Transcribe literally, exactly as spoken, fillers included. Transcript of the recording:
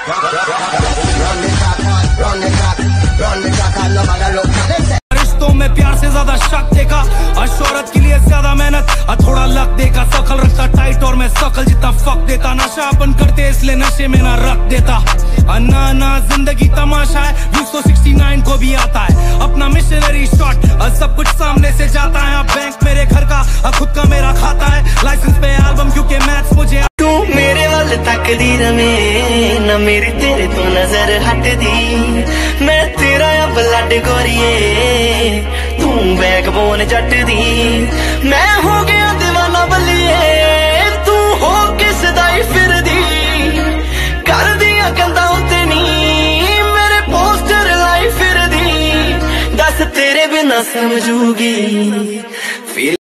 रिश्तों में प्यार से ज्यादा शक देखा, और शोहरत के लिए ज्यादा मेहनत, और थोड़ा लक देखा। शकल रखता टाइट और मैं शकल जितना फक देता। नशा अपन करते इसलिए नशे में ना रख देता। अन्ना ना जिंदगी तमाशा है, व्यू सौ सिक्सटी नाइन को भी आता है अपना मिशनरी शॉट, और सब कुछ सामने से जाता है। बैंक मेरे घर का और खुद का मेरा खाता है, लाइसेंस पे एल्बम क्योंकि मैथ्स मुझे। तू मेरे वाल तकदी रमे ना, मेरी तेरे तो नजर हट दी। मैं तेरा या ब्लड गोरिए, तू बैकबोन जट दी। मैं हो गया दीवाना बलिए, तू हो किस दाई फिर दी। कर दिया कंधा उते नी, मेरे पोस्टर लाई फिर दी। दस तेरे बिना समझूगी।